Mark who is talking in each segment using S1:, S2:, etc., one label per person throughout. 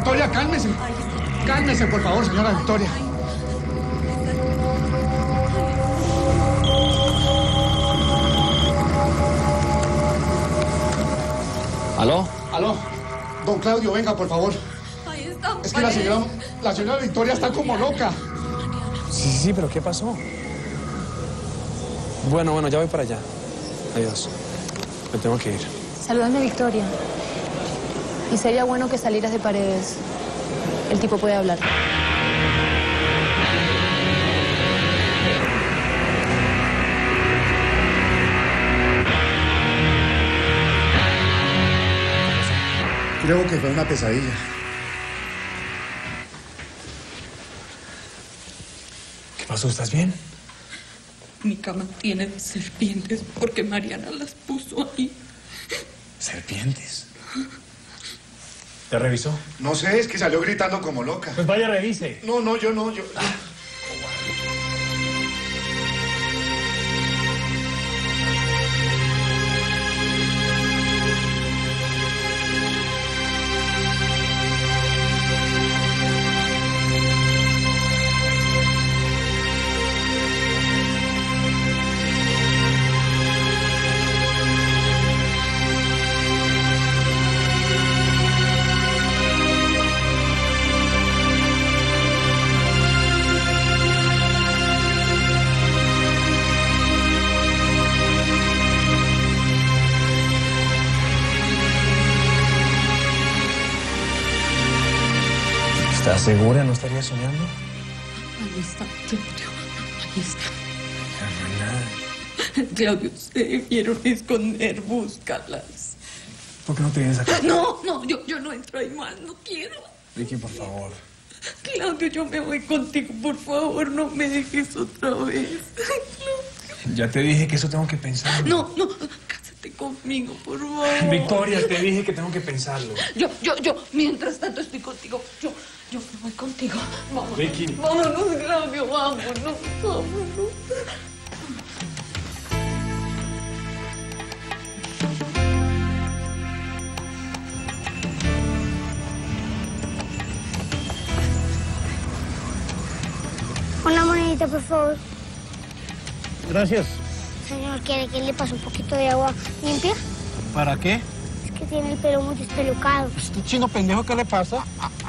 S1: Victoria, cálmese. Cálmese, por favor, señora Victoria.
S2: ¿Aló?
S1: Aló. Don Claudio, venga, por favor.
S3: Ahí está.
S1: Es que la señora Victoria está como loca.
S2: Sí, pero ¿qué pasó? Bueno, ya voy para allá. Adiós. Me tengo que ir.
S4: Saludame, Victoria. Y sería bueno que salieras de Paredes. El tipo puede hablar.
S1: Creo que fue una pesadilla.
S2: ¿Qué pasó? ¿Estás bien?
S3: Mi cama tiene serpientes porque Mariana las puso ahí.
S2: ¿Serpientes? ¿Te revisó?
S1: No sé, es que salió gritando como loca.
S2: Pues vaya, revise.
S1: No, yo no.
S2: ¿Estás segura? ¿No estaría soñando?
S3: Ahí está, Claudio. Ahí está.
S2: No hay nada.
S3: Claudio, se debieron esconder. Búscalas.
S2: ¿Por qué no te vienes acá?
S3: No, yo no entro ahí más. No quiero.
S2: Vicky, por favor.
S3: Claudio, yo me voy contigo. Por favor, no me dejes otra vez. Claudio.
S2: Ya te dije que eso tengo que pensarlo.
S3: No. Cásate conmigo, por favor.
S2: Victoria, te dije que tengo que pensarlo.
S3: Yo, mientras tanto estoy contigo. Yo me voy contigo. Vámonos.
S2: Vicky.
S3: Vámonos, Claudio, vámonos.
S5: Una monedita, por favor.
S6: Gracias.
S5: Señor, ¿quiere que le pase un poquito de agua limpia?
S6: ¿Para qué?
S5: Es que tiene el pelo muy despelucado.
S6: Este chino pendejo, ¿qué le pasa?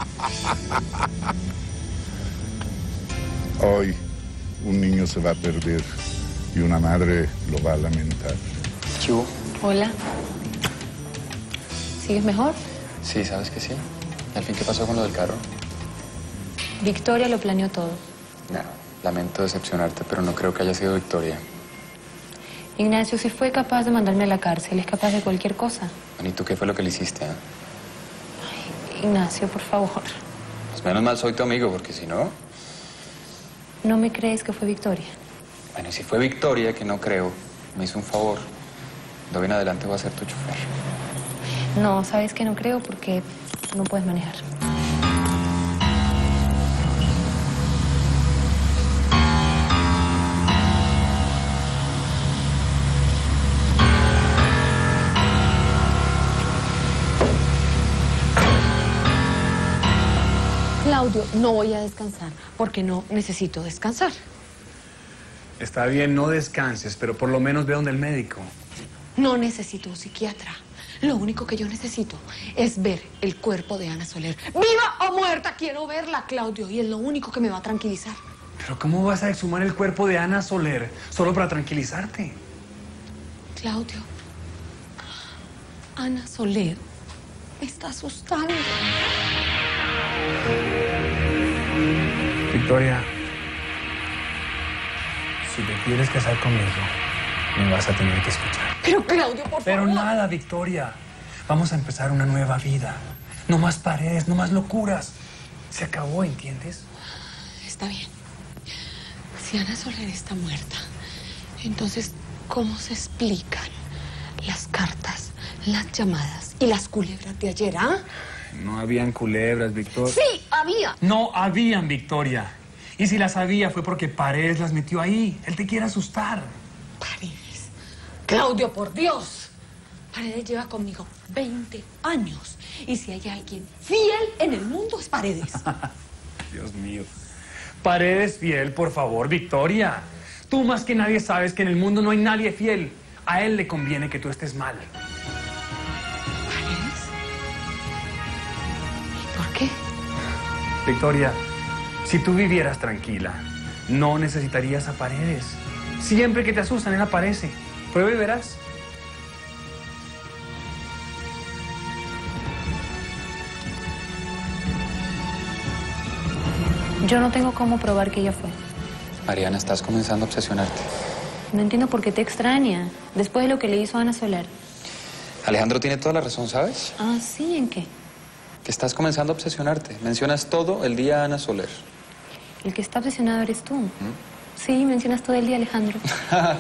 S7: Hoy un niño se va a perder y una madre lo va a lamentar.
S8: ¿Qué hubo?
S4: Hola. ¿Sigues mejor?
S8: Sí, ¿sabes que sí? ¿Al fin qué pasó con lo del carro?
S4: Victoria lo planeó todo.
S8: No, lamento decepcionarte, pero no creo que haya sido Victoria.
S4: Ignacio, si fue capaz de mandarme a la cárcel, es capaz de cualquier cosa.
S8: ¿Y tú qué fue lo que le hiciste?
S4: Ignacio, por favor.
S8: Pues menos mal soy tu amigo, porque si no...
S4: ¿No me crees que fue Victoria?
S8: Bueno, y si fue Victoria, que no creo, me hizo un favor. De hoy en adelante voy a ser tu chofer.
S4: No, sabes que no creo porque no puedes manejar. Claudio, no voy a descansar porque no necesito descansar.
S2: Está bien, no descanses, pero por lo menos ve donde el médico.
S4: No necesito un psiquiatra. Lo único que yo necesito es ver el cuerpo de Ana Soler. ¡Viva o muerta! Quiero verla, Claudio, y es lo único que me va a tranquilizar.
S2: Pero ¿cómo vas a exhumar el cuerpo de Ana Soler solo para tranquilizarte?
S4: Claudio, Ana Soler me está asustando.
S2: Victoria, si te quieres casar conmigo, me vas a tener que escuchar.
S4: Pero, Claudio, por favor.
S2: Pero nada, Victoria. Vamos a empezar una nueva vida. No más Paredes, no más locuras. Se acabó, ¿entiendes?
S4: Está bien. Si Ana Soler está muerta, entonces, ¿cómo se explican las cartas, las llamadas y las culebras de ayer, ah?
S2: No habían culebras, Victoria.
S4: Sí, había.
S2: No habían, Victoria. Y si las había fue porque Paredes las metió ahí. Él te quiere asustar.
S4: Paredes. Claudio, por Dios. Paredes lleva conmigo 20 años. Y si hay alguien fiel en el mundo es Paredes.
S2: Dios mío. Paredes fiel, por favor, Victoria. Tú más que nadie sabes que en el mundo no hay nadie fiel. A él le conviene que tú estés mal.
S4: ¿Paredes? ¿Y por qué?
S2: Victoria, si tú vivieras tranquila, no necesitarías a Paredes. Siempre que te asustan, él aparece. Prueba y verás.
S9: Yo no tengo cómo probar que ella fue.
S8: Mariana, estás comenzando a obsesionarte.
S9: No entiendo por qué te extraña, después de lo que le hizo a Ana Soler.
S8: Alejandro tiene toda la razón, ¿sabes?
S9: Ah, ¿sí? ¿En qué?
S8: Que estás comenzando a obsesionarte. Mencionas todo el día a Ana Soler.
S9: El que está obsesionado eres tú. Sí, mencionas todo el día, Alejandro. Ajá.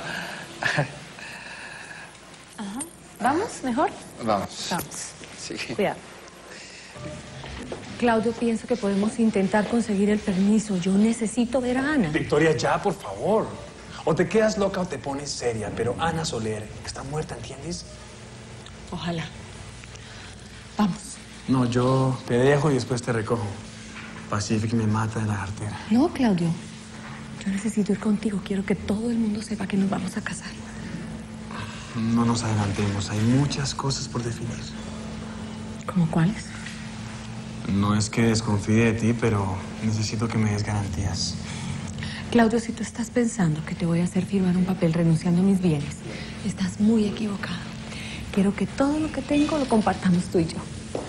S9: ¿Vamos? ¿Mejor?
S8: Vamos.
S9: Vamos.
S8: Sí.
S9: Cuidado. Claudio, pienso que podemos intentar conseguir el permiso. Yo necesito ver a Ana.
S2: Victoria, ya, por favor. O te quedas loca o te pones seria. Pero Ana Soler está muerta, ¿entiendes?
S4: Ojalá. Vamos.
S2: No, yo te dejo y después te recojo. Pacific me mata de la jartera.
S4: No, Claudio. Yo necesito ir contigo. Quiero que todo el mundo sepa que nos vamos a casar.
S2: No nos adelantemos. Hay muchas cosas por definir.
S4: ¿Cómo cuáles?
S2: No es que desconfíe de ti, pero necesito que me des garantías.
S4: Claudio, si tú estás pensando que te voy a hacer firmar un papel renunciando a mis bienes, estás muy equivocado. Quiero que todo lo que tengo lo compartamos tú y yo.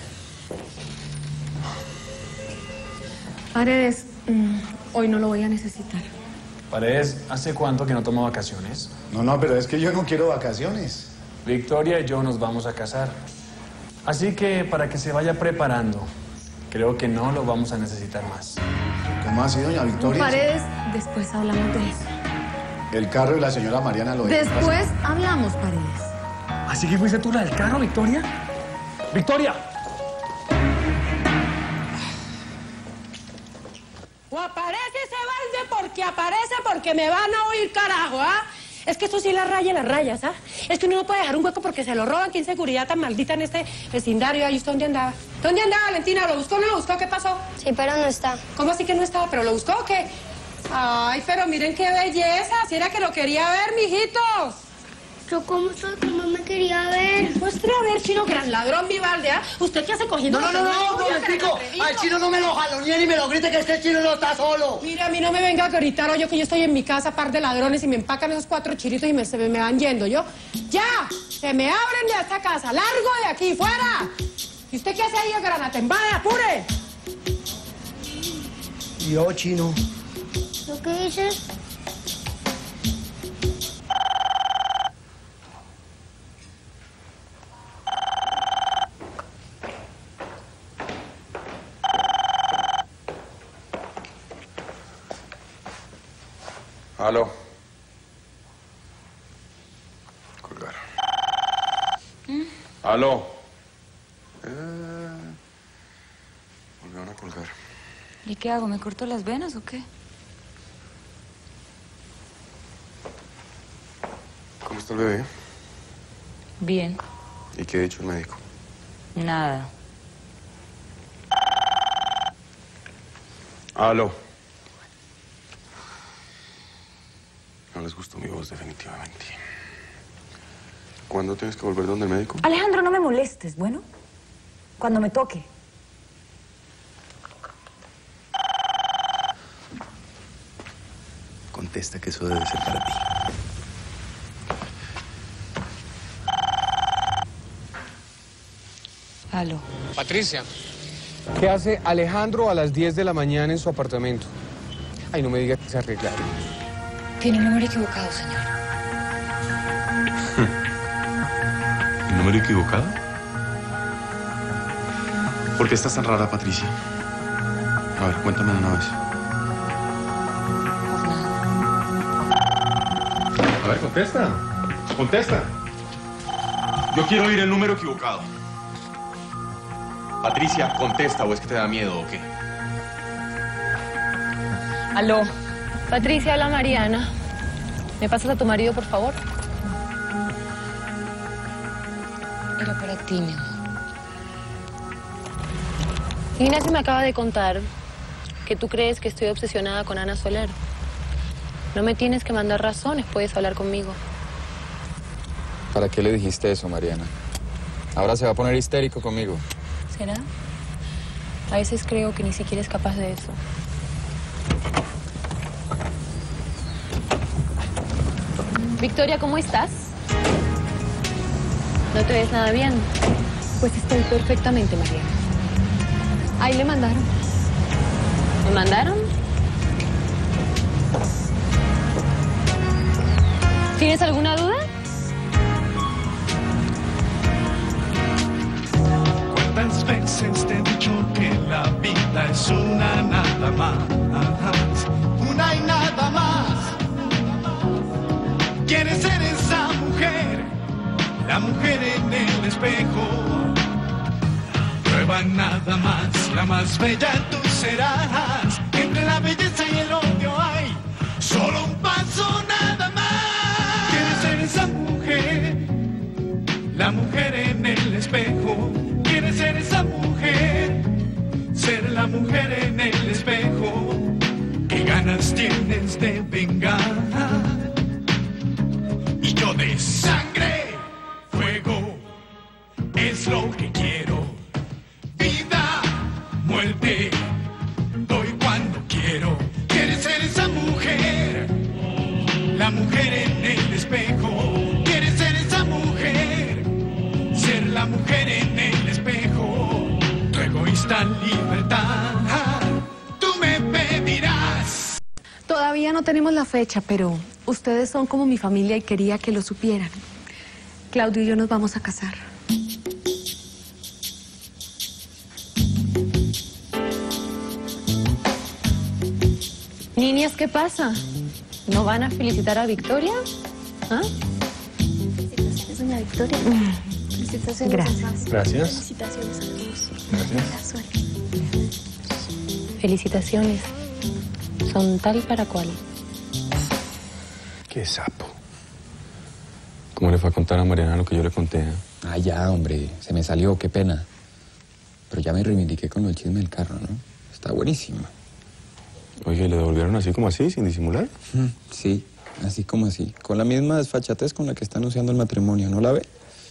S4: Paredes, hoy no lo voy a necesitar.
S2: Paredes, ¿hace cuánto que no toma vacaciones?
S1: No, pero es que yo no quiero vacaciones.
S2: Victoria y yo nos vamos a casar. Así que para que se vaya preparando, creo que no lo vamos a necesitar más.
S1: ¿Cómo así, doña Victoria?
S4: Paredes, después hablamos de eso.
S1: El carro y la señora Mariana lo
S4: Después hablamos, Paredes.
S2: ¿Así que fuiste tú la del carro, Victoria? ¡Victoria!
S3: O aparece ese balde porque aparece porque me van a oír, carajo, ¿ah? Es que esto sí la raya las rayas, ¿ah? Es que uno no puede dejar un hueco porque se lo roban. ¿Qué inseguridad tan maldita en este vecindario? ¿Ahí usted dónde andaba? ¿Dónde andaba, Valentina? ¿Lo buscó o no lo buscó? ¿Qué pasó?
S5: Sí, pero no está.
S3: ¿Cómo así que no estaba? ¿Pero lo buscó o qué? Ay, pero miren qué belleza. Si era que lo quería ver, mijitos.
S5: Pero ¿cómo me quería ver?
S3: Muestre a ver, chino, gran ladrón, mi balde, ¿ah? ¿Usted qué hace cogiendo?
S10: No, Momentico. Al chino no me lo jalonie ni me lo grite que este chino no está solo.
S3: Mire, a mí no me venga a gritar, oye, que yo estoy en mi casa, par de ladrones, y me empacan esos 4 chiritos y se me van yendo, ¿yo? ¡Ya! ¡Se me abren de esta casa! ¡Largo de aquí, fuera! ¿Y usted qué hace ahí, granatembada? ¡Apure!
S10: Yo, chino.
S5: ¿Lo que dices?
S8: Aló. Colgar. Aló. Volvieron a colgar.
S9: ¿Y qué hago? ¿Me corto las venas o qué?
S8: ¿Cómo está el bebé?
S9: Bien.
S8: ¿Y qué ha dicho el médico?
S9: Nada.
S8: Aló. No les gustó mi voz, definitivamente. ¿Cuándo tienes que volver donde el médico?
S9: Alejandro, no me molestes, ¿bueno? Cuando me toque.
S10: Contesta que eso debe ser para ti.
S9: Aló.
S11: Patricia, ¿qué hace Alejandro a las 10 de la mañana en su apartamento? Ay, no me digas que se arreglaron.
S9: Tiene un número equivocado, señor.
S8: ¿El número equivocado? ¿Por qué estás tan rara, Patricia? A ver, cuéntame de una vez. A ver, contesta. Contesta. Yo quiero oír el número equivocado. Patricia, contesta, ¿o es que te da miedo o qué?
S9: Aló. Patricia, habla Mariana. ¿Me pasas a tu marido, por favor?
S4: Era para ti, mi amor.
S9: Ignacio me acaba de contar que tú crees que estoy obsesionada con Ana Soler. No me tienes que mandar razones, puedes hablar conmigo.
S8: ¿Para qué le dijiste eso, Mariana? Ahora se va a poner histérico conmigo.
S9: ¿Será? A veces creo que ni siquiera es capaz de eso. Victoria, ¿cómo estás? ¿No te ves nada bien?
S4: Pues estoy perfectamente, Mariana. Ahí le mandaron.
S9: ¿Me mandaron? ¿Tienes alguna duda?
S12: ¿Cuántas veces te he dicho que la vida es una nada más? Una y nada más. ¿Quieres ser esa mujer? La mujer en el espejo. Prueba nada más, la más bella tú serás. Entre la belleza y el odio hay solo un paso nada más. ¿Quieres ser esa mujer? La mujer en el espejo. ¿Quieres ser esa mujer? Ser la mujer en el espejo. ¿Qué ganas tienes de vengar? Y yo de sangre, fuego, es lo que quiero. Vida, muerte, doy cuando quiero. ¿Quieres ser esa mujer? La mujer en el espejo. ¿Quieres ser esa mujer? Ser la mujer en el espejo. Tu egoísta libertad, tú me pedirás.
S4: Todavía no tenemos la fecha, pero ustedes son como mi familia y quería que lo supieran. Claudio y yo nos vamos a casar.
S9: Niñas, ¿qué pasa? ¿No van a felicitar a Victoria? ¿Ah?
S5: Felicitaciones, doña Victoria. Felicitaciones.
S11: Gracias. Gracias.
S5: Felicitaciones a todos.
S11: Gracias.
S5: La suerte.
S9: Felicitaciones. Son tal para cual.
S11: Qué sapo. ¿Cómo le fue a contar a Mariana lo que yo le conté?
S8: Ah, ya, hombre. Se me salió, qué pena. Pero ya me reivindiqué con el chisme del carro, ¿no? Está buenísimo.
S11: Oye, ¿le devolvieron así como así, sin disimular?
S8: Sí, así como así. Con la misma desfachatez con la que está anunciando el matrimonio, ¿no la ve?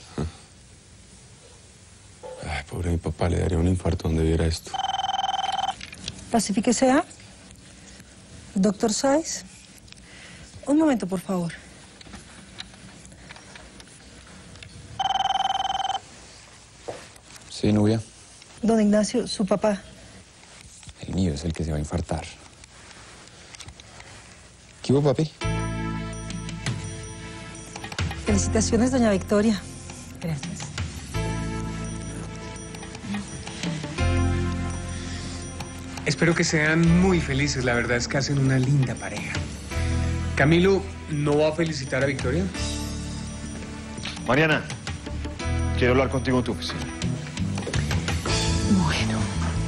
S11: Ay, pobre mi papá, le daría un infarto donde viera esto.
S13: Pacifíquese. Doctor Sáez. Un momento, por favor.
S8: Sí, Nubia.
S13: Don Ignacio, su papá.
S8: El mío es el que se va a infartar. ¿Qué hubo, papi?
S13: Felicitaciones, doña Victoria. Gracias.
S11: Espero que sean muy felices. La verdad es que hacen una linda pareja. Camilo, ¿no va a felicitar a Victoria?
S1: Mariana, quiero hablar contigo en tu oficina.
S4: Bueno.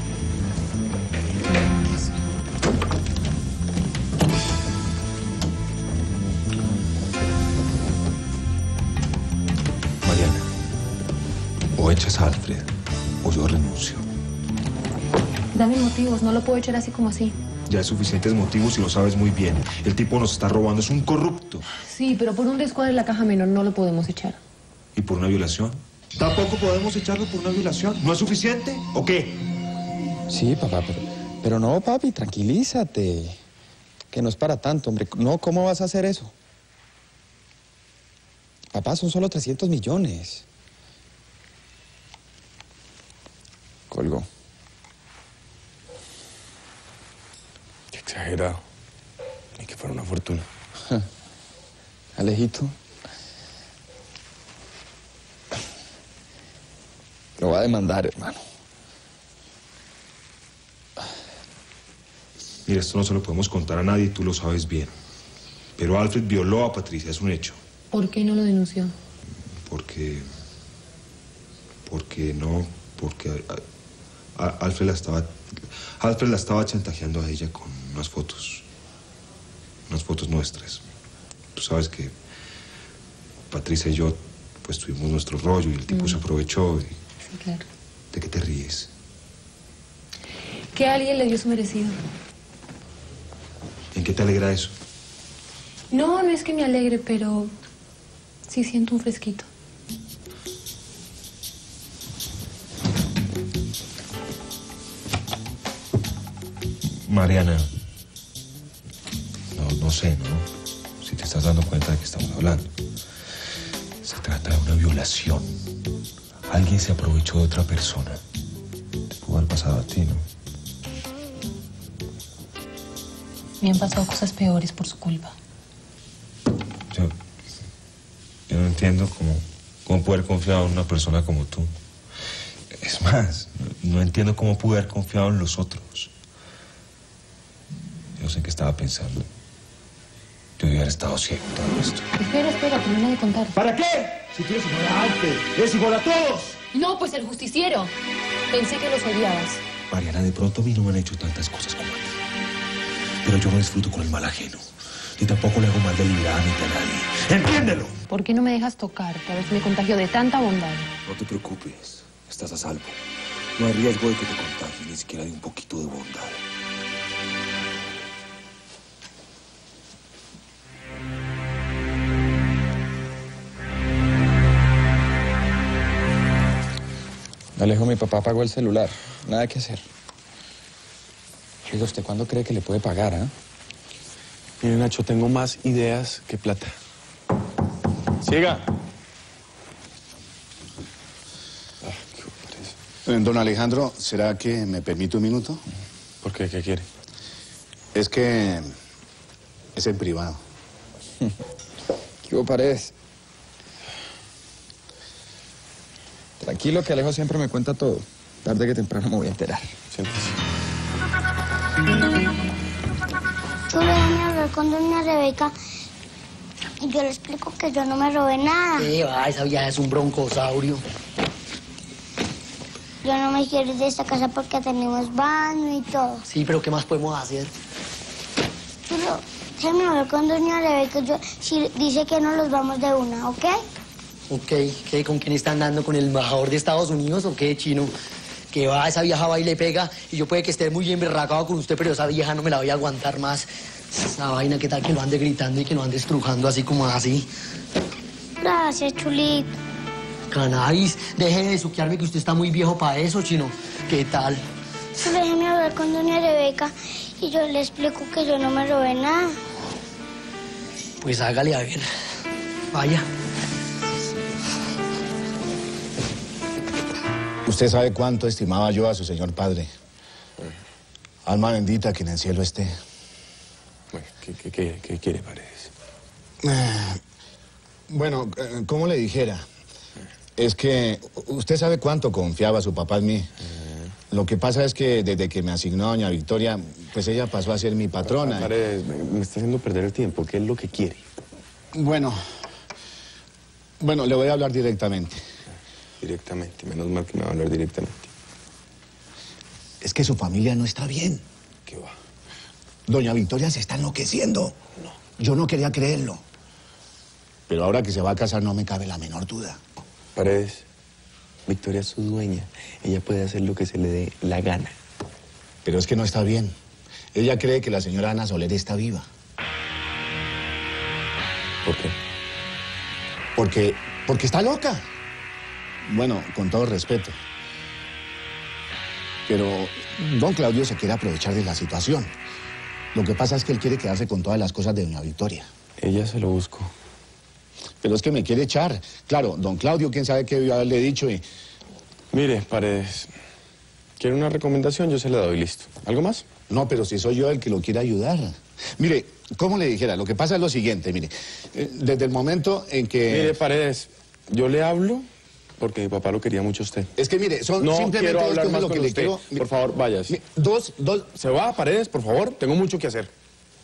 S14: Mariana, o echas a Alfred o yo renuncio.
S9: Dame motivos, no lo puedo echar así como así.
S14: Ya hay suficientes motivos y lo sabes muy bien. El tipo nos está robando, es un corrupto.
S9: Sí, pero por un descuadre en la caja menor no lo podemos echar.
S14: ¿Y por una violación? ¿Tampoco podemos echarlo por una violación? ¿No es suficiente o qué?
S8: Sí, papá, pero no, papi, tranquilízate. Que no es para tanto, hombre. No, ¿cómo vas a hacer eso? Papá, son solo 300 millones. Colgó.
S11: Qué exagerado. Ni que fuera una fortuna.
S8: Alejito. Lo va a demandar, hermano.
S14: Mira, esto no se lo podemos contar a nadie, tú lo sabes bien. Pero Alfred violó a Patricia, es un hecho.
S9: ¿Por qué no lo denunció?
S14: Porque Alfred la estaba chantajeando a ella con unas fotos nuestras. Tú sabes que Patricia y yo pues tuvimos nuestro rollo y el tipo se aprovechó.
S9: Sí, claro.
S14: ¿De qué te ríes?
S9: Que alguien le dio su merecido.
S14: ¿En qué te alegra eso?
S9: No, no es que me alegre, pero sí siento un fresquito.
S14: Mariana, no sé, ¿no? Si te estás dando cuenta de que estamos hablando. Se trata de una violación. Alguien se aprovechó de otra persona. Te pudo haber pasado a ti, ¿no?
S9: Me han pasado cosas peores por su culpa.
S14: Yo no entiendo cómo pude haber confiado en una persona como tú. Es más, no entiendo cómo pude haber confiado en los otros. Yo sé que estaba pensando. Yo debía haber estado ciego en todo esto.
S9: Espera, termina de contar.
S1: ¿Para qué? Si tú eres igual a Alfred, eres igual a todos.
S9: No, pues el justiciero. Pensé que los odiabas.
S14: Mariana, de pronto a mí no me han hecho tantas cosas como a ti. Pero yo no disfruto con el mal ajeno. Ni tampoco le hago mal deliberadamente a nadie. ¡Entiéndelo!
S9: ¿Por qué no me dejas tocarte? A ver si me contagio de tanta bondad.
S14: No te preocupes. Estás a salvo. No hay riesgo de que te contagies, ni siquiera de un poquito de bondad.
S8: Alejo, mi papá pagó el celular. Nada que hacer. Oiga, ¿usted cuándo cree que le puede pagar, ah?
S15: Mire, Nacho, tengo más ideas que plata. Siga.
S7: Don Alejandro, ¿será que me permite un minuto?
S15: ¿Por qué? ¿Qué quiere?
S7: Es que es en privado.
S8: ¿Qué hubo, Paredes? Tranquilo, que Alejo siempre me cuenta todo. Tarde que temprano me voy a enterar.
S15: Siéntese.
S5: Tú déjame hablar con doña Rebeca y yo le explico que yo no me robé nada.
S10: ¿Qué va? Esa vieja es un broncosaurio.
S5: Yo no me quiero ir de esta casa porque tenemos baño y todo.
S10: Sí, pero ¿qué más podemos hacer?
S5: Pero déjame hablar con doña Rebeca. Si dice que no, los vamos de una, ¿ok?
S10: Ok, ¿qué? ¿Con quién está andando? ¿Con el embajador de Estados Unidos o qué, chino? Que va, esa vieja va y le pega. Y yo puede que esté muy emberracado con usted, pero esa vieja no me la voy a aguantar más. Esa vaina, ¿qué tal que lo ande gritando y que lo ande estrujando así como así?
S5: Gracias, chulito.
S10: Cannabis, deje de suquearme que usted está muy viejo para eso, chino. ¿Qué tal?
S5: Solo déjeme hablar con doña Rebeca y yo le explico que yo no me robé nada.
S10: Pues hágale a ver. Vaya.
S7: Usted sabe cuánto estimaba yo a su señor padre. Alma bendita, que en el cielo esté.
S15: Bueno, ¿qué quiere, Paredes?
S7: Bueno, ¿cómo le dijera? Es que usted sabe cuánto confiaba su papá en mí. Lo que pasa es que desde que me asignó a doña Victoria, pues ella pasó a ser mi patrona.
S15: Paredes, me está haciendo perder el tiempo. ¿Qué es lo que quiere?
S7: Bueno, le voy a hablar directamente.
S15: Directamente, menos mal que me va a hablar directamente.
S7: Es que su familia no está bien.
S15: ¿Qué va?
S7: Doña Victoria se está enloqueciendo. No. Yo no quería creerlo. Pero ahora que se va a casar no me cabe la menor duda.
S15: Paredes, Victoria es su dueña. Ella puede hacer lo que se le dé la gana.
S7: Pero es que no está bien. Ella cree que la señora Ana Soler está viva.
S15: ¿Por qué?
S7: Porque está loca. Bueno, con todo respeto. Pero don Claudio se quiere aprovechar de la situación. Lo que pasa es que él quiere quedarse con todas las cosas de doña Victoria.
S15: Ella se lo buscó.
S7: Pero es que me quiere echar. Claro, don Claudio, quién sabe qué debió haberle dicho y...
S15: Mire, Paredes, ¿quiere una recomendación? Yo se la doy, listo. ¿Algo más?
S7: No, pero si soy yo el que lo quiere ayudar. Mire, ¿cómo le dijera? Lo que pasa es lo siguiente, mire. Desde el momento en que...
S15: Mire, Paredes, yo le hablo porque mi papá lo quería mucho a usted.
S7: Es que mire, son
S15: no
S7: simplemente
S15: quiero
S7: dos
S15: hablar
S7: cosas
S15: más
S7: lo que
S15: con
S7: le
S15: usted.
S7: quiero...
S15: Por favor, váyase.
S7: Dos...
S15: ¿Se va, Paredes, por favor? Tengo mucho que hacer.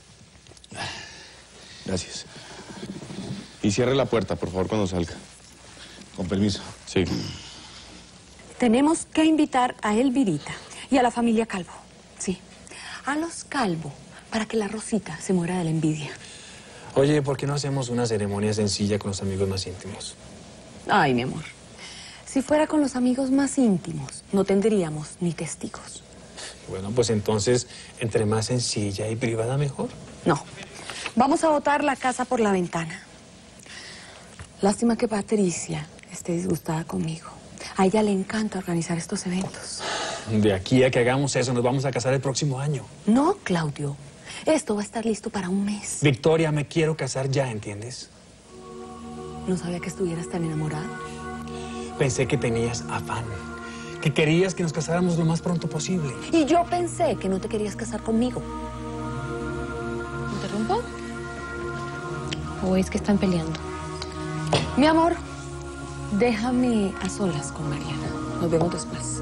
S15: Gracias. Y cierre la puerta, por favor, cuando salga.
S7: Con permiso.
S15: Sí.
S4: Tenemos que invitar a Elvirita y a la familia Calvo. Sí. A los Calvo, para que la Rosita se muera de la envidia.
S2: Oye, ¿por qué no hacemos una ceremonia sencilla con los amigos más íntimos?
S4: Ay, mi amor. Si fuera con los amigos más íntimos, no tendríamos ni testigos.
S11: Bueno, pues entonces, entre más sencilla y privada, mejor.
S4: No. Vamos a botar la casa por la ventana. Lástima que Patricia esté disgustada conmigo. A ella le encanta organizar estos eventos.
S11: De aquí a que hagamos eso, nos vamos a casar el próximo año.
S4: No, Claudio. Esto va a estar listo para un mes.
S11: Victoria, me quiero casar ya, ¿entiendes?
S4: No sabía que estuvieras tan enamorada.
S11: Pensé que tenías afán, que querías que nos casáramos lo más pronto posible.
S4: Y yo pensé que no te querías casar conmigo.
S9: ¿Interrumpo? ¿O es que están peleando?
S4: Mi amor, déjame a solas con Mariana. Nos vemos después.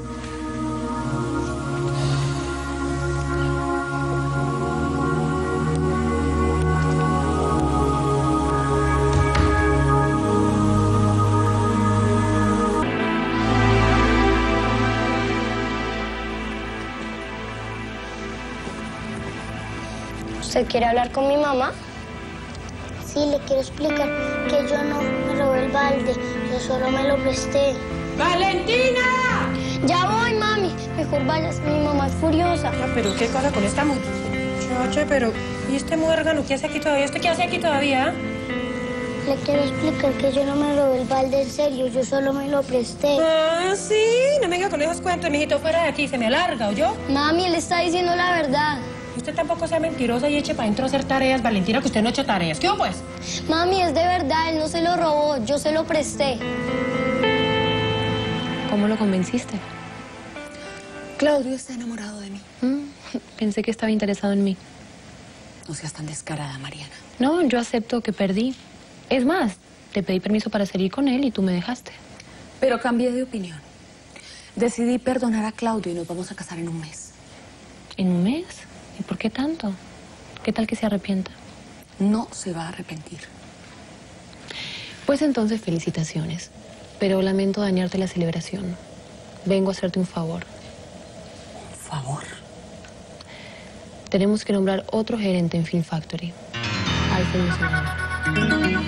S5: ¿Usted quiere hablar con mi mamá? Sí, le quiero explicar que yo no me robé el balde, yo solo me lo presté.
S3: ¡Valentina!
S5: Ya voy, mami. Mejor vayas, mi mamá es furiosa.
S3: Ah, pero qué cosa con esta muchacha, pero... ¿Y este muérgano qué hace aquí todavía? ¿Usted qué hace aquí todavía?
S5: Le quiero explicar que yo no me robé el balde en serio, yo solo me lo presté.
S3: Ah, sí, no me venga con esos cuentos, mijito, fuera de aquí, se me alarga, ¿oyó?
S5: Mami, él está diciendo la verdad.
S3: Usted tampoco sea mentirosa y eche para adentro a hacer tareas, Valentina, que usted no ha hecho tareas. ¿Qué hubo, pues?
S5: Mami, es de verdad, él no se lo robó, yo se lo presté.
S9: ¿Cómo lo convenciste?
S4: Claudio está enamorado de mí.
S9: Pensé que estaba interesado en mí.
S4: No seas tan descarada, Mariana.
S9: No, yo acepto que perdí. Es más, te pedí permiso para salir con él y tú me dejaste.
S4: Pero cambié de opinión. Decidí perdonar a Claudio y nos vamos a casar en un mes.
S9: ¿En un mes? ¿Y por qué tanto? ¿Qué tal que se arrepienta?
S4: No se va a arrepentir.
S9: Pues entonces felicitaciones. Pero lamento dañarte la celebración. Vengo a hacerte un favor.
S4: ¿Un favor?
S9: Tenemos que nombrar otro gerente en Film Factory. Alfred Musolano.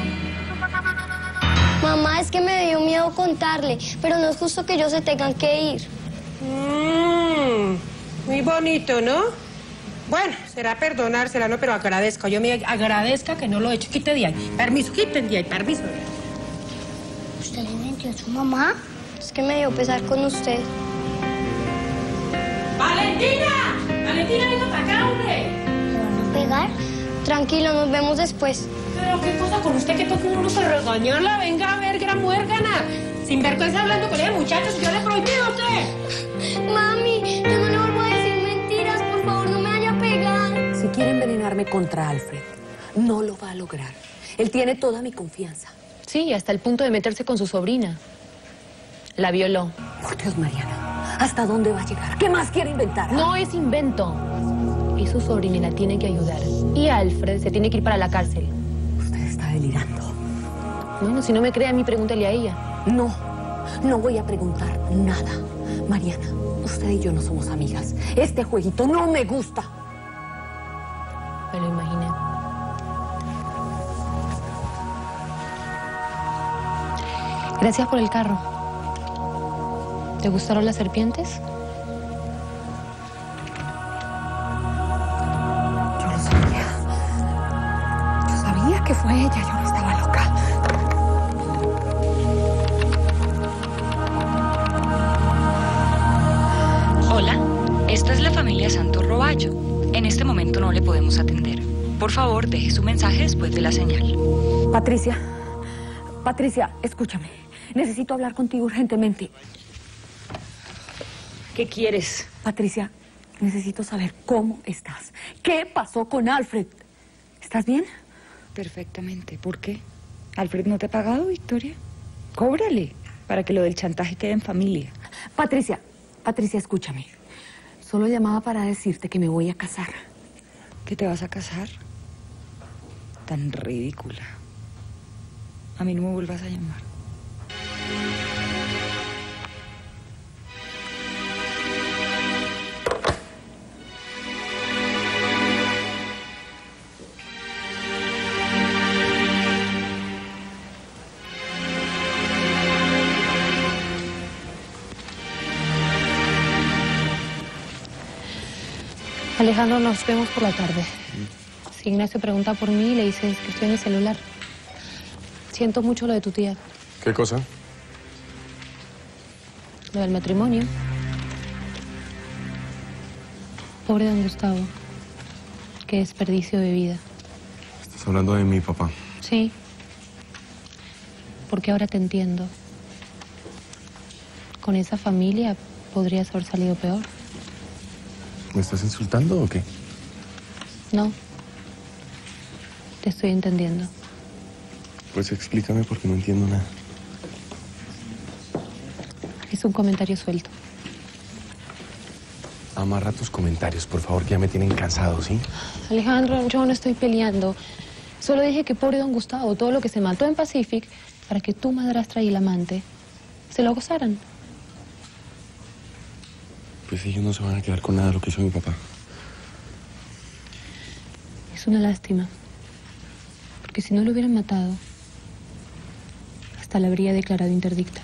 S5: Mamá, es que me dio miedo contarle, pero no es justo que ellos se tengan que ir.
S3: Muy bonito, ¿no? Bueno, será perdonársela, ¿no? Pero agradezco. Yo me agradezca que no lo he hecho. Quite de ahí. Permiso, quiten de ahí. Permiso.
S5: ¿Usted le mintió a su mamá? Es que me dio pesar con usted.
S3: ¡Valentina! ¡Valentina, venga para acá, hombre!
S5: ¿Le van a pegar? Tranquilo, nos vemos después.
S3: Pero qué cosa con usted que toca uno para regañarla. Venga a ver, gran muérgana. Sin vergüenza hablando con ella, muchachos. Yo le prohibí a usted.
S5: Mami, yo no le vuelvo a decir mentiras. Por favor, no me vaya a pegar.
S4: Si quiere envenenarme contra Alfred, no lo va a lograr. Él tiene toda mi confianza.
S9: Sí, hasta el punto de meterse con su sobrina. La violó.
S4: Por Dios, Mariana, ¿hasta dónde va a llegar? ¿Qué más quiere inventar?
S9: No es invento. Es su sobrina y la tiene que ayudar. Y Alfred se tiene que ir para la cárcel.
S4: Usted está delirando.
S9: Bueno, si no me cree a mí, pregúntele a ella.
S4: No, no voy a preguntar nada. Mariana, usted y yo no somos amigas. Este jueguito no me gusta.
S9: Me lo imaginé. Gracias por el carro. ¿Te gustaron las serpientes?
S4: Yo lo sabía. Yo sabía que fue ella. Yo no estaba loca.
S16: Hola, esta es la familia Santos Roballo. En este momento no le podemos atender. Por favor, deje su mensaje después de la señal.
S4: Patricia, escúchame. Necesito hablar contigo urgentemente.
S16: ¿Qué quieres?
S4: Patricia, necesito saber cómo estás. ¿Qué pasó con Alfred? ¿Estás bien?
S16: Perfectamente. ¿Por qué? ¿Alfred no te ha pagado, Victoria? Cóbrale, para que lo del chantaje quede en familia.
S4: Patricia, escúchame. Solo llamaba para decirte que me voy a casar.
S16: ¿Que te vas a casar? Tan ridícula. A mí no me vuelvas a llamar.
S9: Alejandro, nos vemos por la tarde. Si Ignacio pregunta por mí, le dices que estoy en el celular. Siento mucho lo de tu tía,
S15: ¿Qué cosa?
S9: lo del matrimonio. Pobre don Gustavo. Qué desperdicio de vida.
S15: Estás hablando de mi papá.
S9: Sí. Porque ahora te entiendo. Con esa familia podrías haber salido peor.
S15: ¿Me estás insultando o qué?
S9: No. Te estoy entendiendo.
S15: Pues explícame porque no entiendo nada.
S9: Es un comentario suelto.
S15: Amarra tus comentarios, por favor, que ya me tienen cansado, ¿sí?
S9: Alejandro, yo no estoy peleando. Solo dije que pobre don Gustavo, todo lo que se mató en Pacific para que tu madrastra y el amante se lo gozaran.
S15: Pues ellos no se van a quedar con nada de lo que hizo mi papá.
S9: Es una lástima. Porque si no lo hubieran matado, hasta la habría declarado interdicta.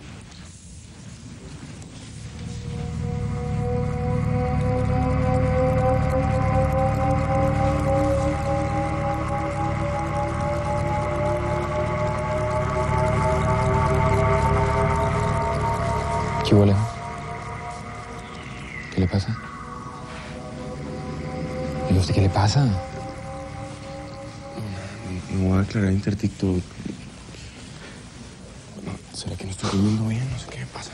S8: ¿Qué hubo, Alejo? ¿Qué le pasa? ¿Y usted qué le pasa?
S15: Me voy a declarar interdicto. ¿Será que no estoy durmiendo bien? No sé qué me pasa.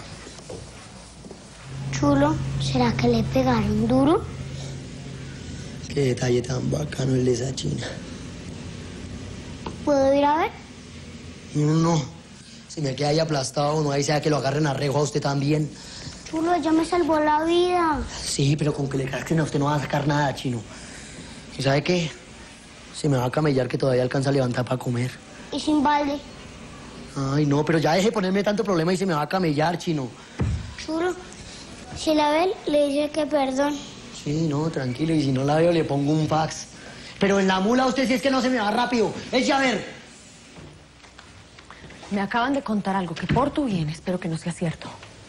S5: Chulo, ¿será que le pegaron duro?
S10: Qué detalle tan bacano el de esa china.
S5: ¿Puedo ir a ver?
S10: No. Si me queda ahí aplastado, no ahí sea que lo agarren a rejo a usted también.
S5: Chulo, ya me salvó la vida.
S10: Sí, pero con que le casquen a usted no va a sacar nada, chino. ¿Y sabe qué? Se me va a camellar que todavía alcanza a levantar para comer.
S5: ¿Y sin balde?
S10: Ay, no, pero ya deje de ponerme tanto problema y se me va a camellar, chino.
S5: Chulo, si la ve, le dice que perdón.
S10: Sí, no, tranquilo. Y si no la veo, le pongo un fax. Pero en la mula usted sí es que no se me va rápido. Eche a ver.
S4: Me acaban de contar algo que por tu bien espero que no sea cierto.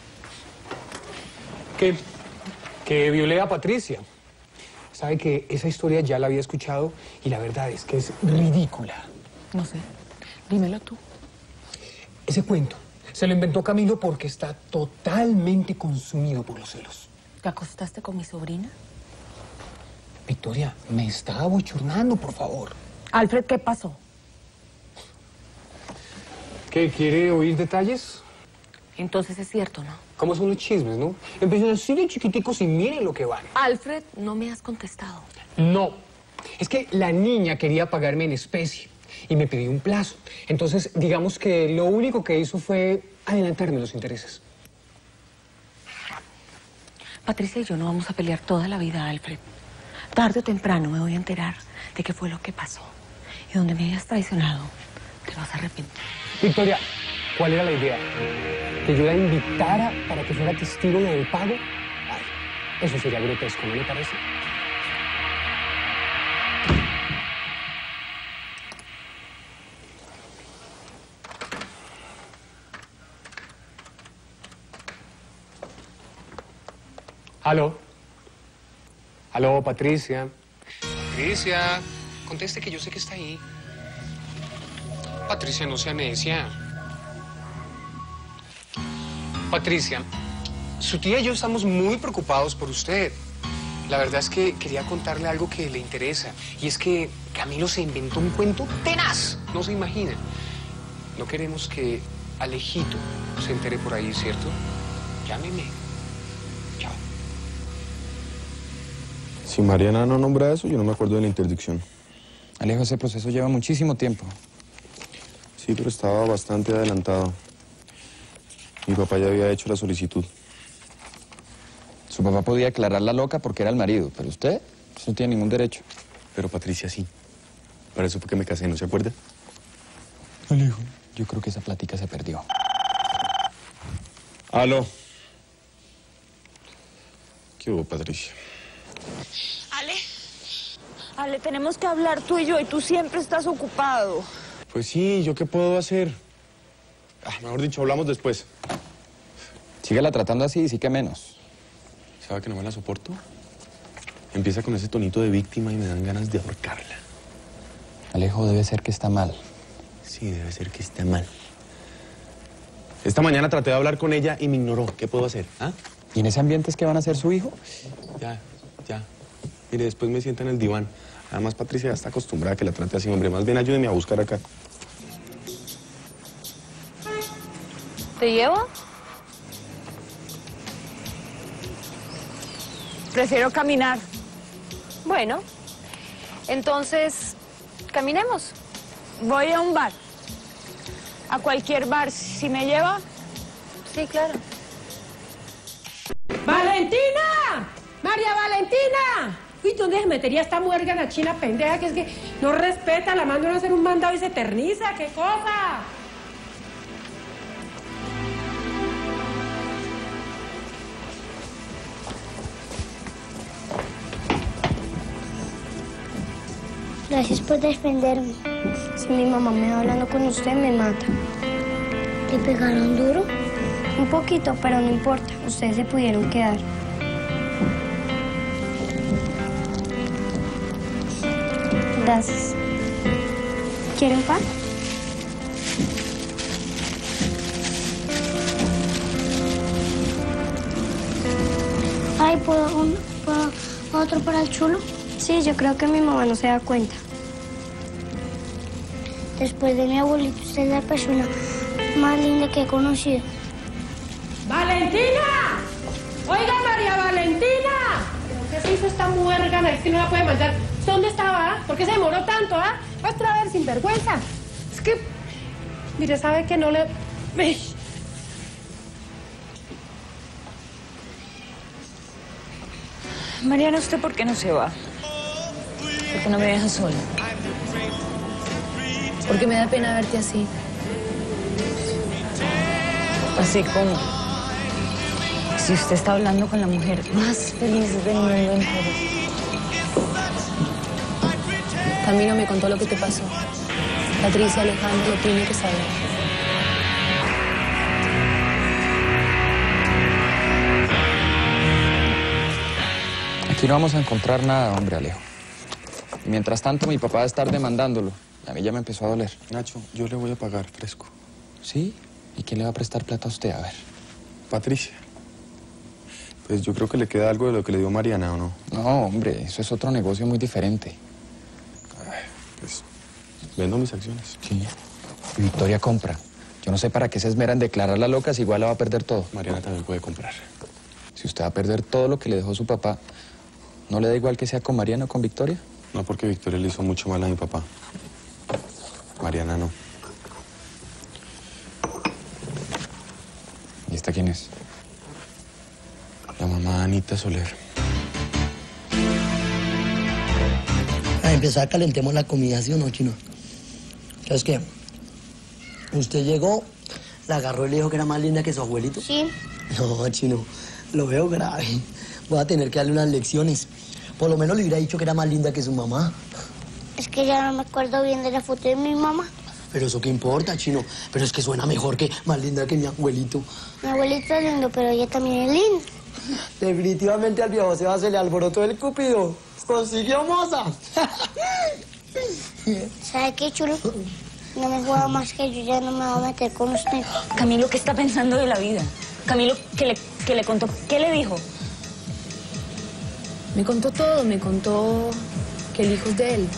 S11: Que violé a Patricia. Sabe que esa historia ya la había escuchado y la verdad es que es ridícula.
S4: No sé. Dímelo tú.
S11: Ese cuento se lo inventó Camilo porque está totalmente consumido por los celos.
S4: ¿Te acostaste con mi sobrina?
S11: Victoria, me está abochornando, por favor.
S4: Alfred, ¿qué pasó?
S11: ¿Qué? ¿Quiere oír detalles?
S4: Entonces es cierto, ¿no?
S11: ¿Cómo son los chismes, no? Empiezan así de chiquiticos y miren lo que van.
S4: Alfred, no me has contestado.
S11: No. Es que la niña quería pagarme en especie y me pidió un plazo. Entonces, digamos que lo único que hizo fue adelantarme los intereses.
S4: Patricia y yo no vamos a pelear toda la vida, Alfred. Tarde o temprano me voy a enterar de qué fue lo que pasó. Y donde me hayas traicionado, te vas a arrepentir.
S11: Victoria, ¿cuál era la idea? ¿Que yo la invitara para que fuera testigo del pago? Ay, eso sería grotesco, ¿no le parece? ¿Aló? ¿Aló, Patricia? Patricia, conteste que yo sé que está ahí. Patricia, no sea necia. Patricia, su tía y yo estamos muy preocupados por usted. La verdad es que quería contarle algo que le interesa. Y es que Camilo se inventó un cuento tenaz. No se imagina. No queremos que Alejito se entere por ahí, ¿cierto? Llámeme. Chao.
S15: Si Mariana no nombra eso, yo no me acuerdo de la interdicción.
S8: Alejo, ese proceso lleva muchísimo tiempo.
S15: Sí, pero estaba bastante adelantado. Mi papá ya había hecho la solicitud.
S8: Su papá podía aclararla loca porque era el marido, pero usted no tiene ningún derecho.
S15: Pero Patricia sí. Para eso fue que me casé, ¿no se acuerda?
S8: Alejo, yo creo que esa plática se perdió.
S15: Aló. ¿Qué hubo, Patricia?
S17: Ale, tenemos que hablar tú y yo, y tú siempre estás ocupado.
S15: Pues sí, ¿yo qué puedo hacer? Mejor dicho, hablamos después.
S8: Síguela tratando así y sí que menos.
S15: ¿Sabe que no me la soporto? Empieza con ese tonito de víctima y me dan ganas de ahorcarla.
S8: Alejo, debe ser que está mal.
S15: Sí, debe ser que está mal. Esta mañana traté de hablar con ella y me ignoró. ¿Qué puedo hacer? ¿Ah?
S8: ¿Y en ese ambiente es que van a ser su hijo?
S15: Ya. Mire, después me sienta en el diván. Además, Patricia ya está acostumbrada a que la trate así, hombre. Más bien ayúdeme a buscar acá.
S9: ¿Te llevo?
S17: Prefiero caminar.
S9: Bueno, entonces, caminemos.
S17: Voy a un bar. A cualquier bar. ¿Si me lleva?
S9: Sí, claro.
S3: ¡Valentina! ¡María Valentina! Uy, ¿dónde se metería esta muérgana china pendeja que es que no respeta, la mandan a hacer un mandado y se eterniza? ¡Qué cosa!
S5: Gracias por defenderme. Si mi mamá me va hablando con usted, me mata. ¿Le pegaron duro? Un poquito, pero no importa. Ustedes se pudieron quedar. Gracias. ¿Quieren pan? Ay, ¿puedo otro para el chulo? Sí, yo creo que mi mamá no se da cuenta. Después de mi abuelito, usted es la persona más linda que he conocido.
S3: ¡Valentina! ¡Oiga, María Valentina! ¿Pero qué se hizo esta muérgana? Es que no la puede mandar. ¿Dónde estaba? ¿Por qué se demoró tanto, ah? Otra vez, sinvergüenza. Es que, mire, sabe que no le...
S4: Mariana, ¿usted por qué no se va? ¿Por qué no me deja sola?
S9: Porque me da pena verte así.
S4: Así como si usted está hablando con la mujer más feliz del mundo entero.
S9: Camilo me contó lo que te pasó. Patricia, Alejandro lo tiene que saber.
S8: Aquí no vamos a encontrar nada, hombre, Alejo. Y mientras tanto, mi papá va a estar demandándolo. A mí ya me empezó a doler.
S15: Nacho, yo le voy a pagar fresco.
S8: ¿Sí? ¿Y quién le va a prestar plata a usted? A ver.
S15: Patricia. Pues yo creo que le queda algo de lo que le dio Mariana, ¿o no?
S8: No, hombre, eso es otro negocio muy diferente.
S15: Pues vendo mis acciones.
S8: Sí. Y Victoria compra. Yo no sé para qué se esmera en declararla loca si igual la va a perder todo.
S15: Mariana también puede comprar.
S8: Si usted va a perder todo lo que le dejó su papá, ¿no le da igual que sea con Mariana o con Victoria?
S15: No, porque Victoria le hizo mucho mal a mi papá. Mariana no.
S8: ¿Y esta quién es?
S15: La mamá Anita Soler.
S10: A empezar, calentemos la comida, ¿sí o no, Chino? ¿Sabes qué? Usted llegó, la agarró y le dijo que era más linda que su abuelito.
S5: Sí.
S10: No, Chino, lo veo grave. Voy a tener que darle unas lecciones. Por lo menos le hubiera dicho que era más linda que su mamá.
S5: Es que ya no me acuerdo bien de la foto de mi mamá.
S10: Pero eso qué importa, Chino. Pero es que suena mejor que más linda que mi abuelito.
S5: Mi abuelito es lindo, pero ella también es linda.
S10: Definitivamente al viejo Seba se le alborotó el cúpido. Consiguió moza.
S5: ¿Sabe qué, chulo? No me juega más que yo ya no me voy a meter con usted.
S4: Camilo, ¿qué está pensando de la vida? Camilo, ¿qué le contó? ¿Qué le dijo?
S9: Me contó todo, me contó que el hijo es de él.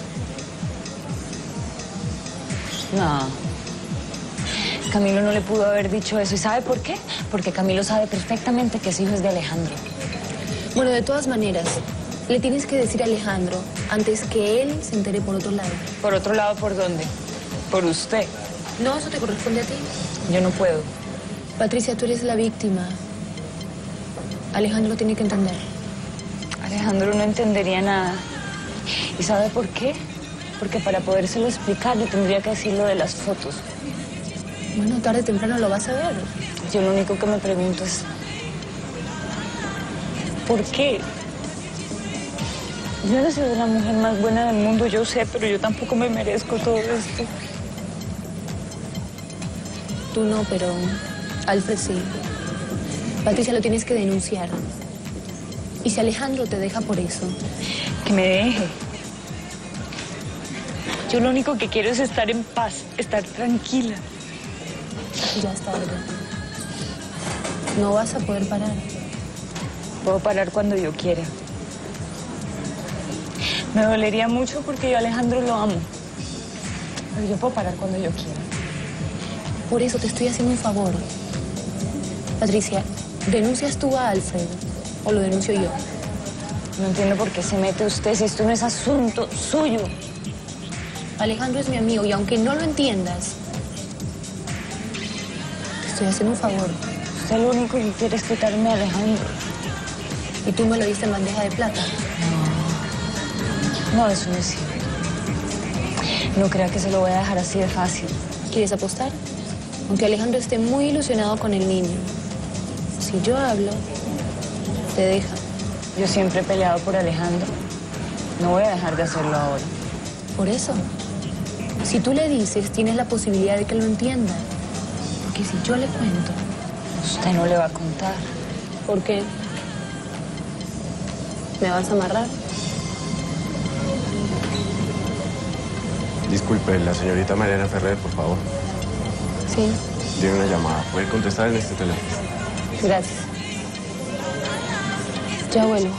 S4: No. Camilo no le pudo haber dicho eso. ¿Y sabe por qué? Porque Camilo sabe perfectamente que ese hijo es de Alejandro.
S9: Bueno, de todas maneras, le tienes que decir a Alejandro antes que él se entere por otro lado.
S4: ¿Por otro lado por dónde? Por usted.
S9: No, eso te corresponde a ti.
S4: Yo no puedo.
S9: Patricia, tú eres la víctima. Alejandro lo tiene que entender.
S4: Alejandro no entendería nada. ¿Y sabe por qué? Porque para podérselo explicar le tendría que decir lo de las fotos.
S9: Bueno, tarde o temprano lo vas a ver.
S4: Yo lo único que me pregunto es... ¿por qué? Yo no soy la mujer más buena del mundo, yo sé, pero yo tampoco me merezco todo esto.
S9: Tú no, pero Alfred sí. Patricia, lo tienes que denunciar. ¿Y si Alejandro te deja por eso?
S4: Que me deje. Yo lo único que quiero es estar en paz, estar tranquila.
S9: Ya está, ¿verdad? No vas a poder parar.
S4: Puedo parar cuando yo quiera. Me dolería mucho porque yo a Alejandro lo amo. Pero yo puedo parar cuando yo quiera.
S9: Por eso te estoy haciendo un favor. Patricia, ¿denuncias tú a Alfredo o lo denuncio yo?
S4: No entiendo por qué se mete usted si esto no es asunto suyo.
S9: Alejandro es mi amigo y aunque no lo entiendas, te estoy haciendo un favor.
S4: Usted lo único que quiere es quitarme a Alejandro.
S9: ¿Y tú me lo diste en bandeja de plata?
S4: No, eso no es cierto. No crea que se lo voy a dejar así de fácil.
S9: ¿Quieres apostar? Aunque Alejandro esté muy ilusionado con el niño, si yo hablo, te deja.
S4: Yo siempre he peleado por Alejandro. No voy a dejar de hacerlo ahora.
S9: Por eso, si tú le dices, tienes la posibilidad de que lo entienda. Porque si yo le cuento...
S4: Usted no le va a contar.
S9: ¿Por qué? ¿Me vas a amarrar?
S15: Disculpe, la señorita Mariana Ferrer, por favor.
S9: Sí.
S15: Tiene una llamada. ¿Puede contestar en este teléfono?
S9: Gracias. Ya vuelvo.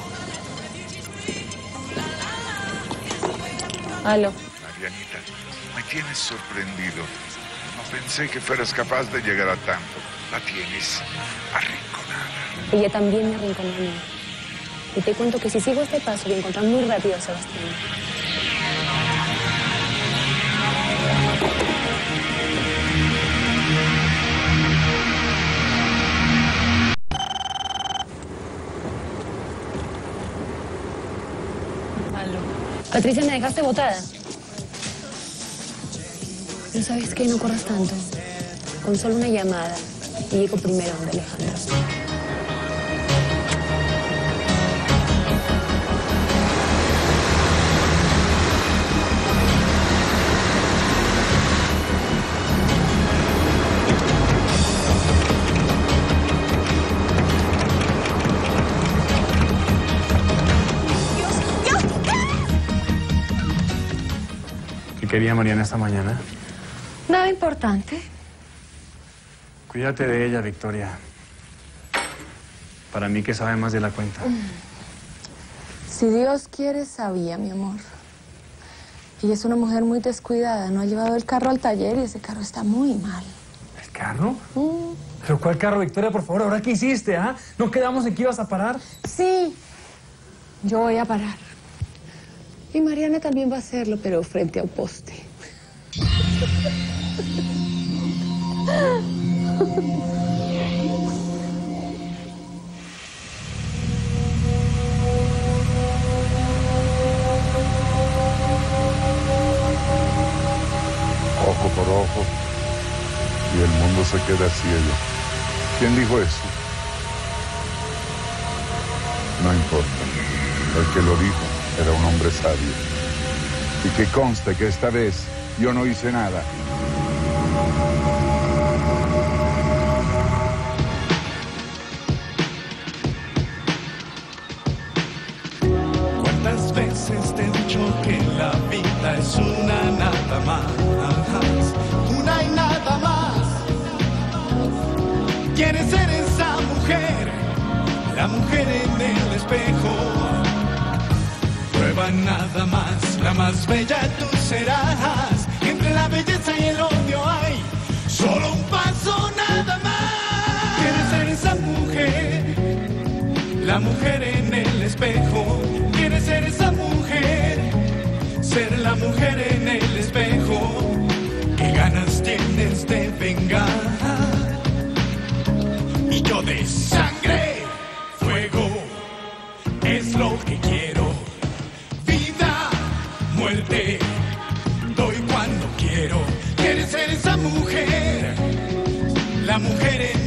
S9: Aló.
S18: Marianita, me tienes sorprendido. No pensé que fueras capaz de llegar a tanto. La tienes arrinconada.
S9: Ella también me arrinconó a mí. Y te cuento que si sigo este paso voy a encontrar muy rápido a Sebastián. Patricia, me dejaste botada. Pero ¿sabes qué? No corras tanto. Con solo una llamada y llego primero donde Alejandro.
S2: ¿Qué quería Mariana esta mañana?
S4: Nada importante.
S2: Cuídate de ella, Victoria. Para mí que sabe más de la cuenta.
S4: Si Dios quiere, sabía, mi amor. Ella es una mujer muy descuidada. No ha llevado el carro al taller y ese carro está muy mal.
S2: ¿El carro? ¿Pero cuál carro, Victoria? Por favor, ¿ahora qué hiciste, ah? ¿No quedamos en que ibas a parar?
S4: Sí, yo voy a parar. Y Mariana también va a hacerlo, pero frente a un poste.
S18: Ojo por ojo, y el mundo se queda ciego. ¿Quién dijo eso? No importa. El que lo dijo era un hombre sabio. Y que conste que esta vez yo no hice nada.
S12: ¿Cuántas veces te he dicho que la vida es una nada más? Una y nada más. ¿Quieres ser esa mujer? La mujer en el espejo. Prueba nada más, la más bella tú serás. Entre la belleza y el odio hay solo un paso nada más. ¿Quieres ser esa mujer? La mujer en el espejo. ¿Quieres ser esa mujer? Ser la mujer en el espejo. ¿Qué ganas tienes de vengar? Y yo de sangre, fuego, es lo que quiero. Vida, muerte, doy cuando quiero. ¿Quieres ser esa mujer? La mujer en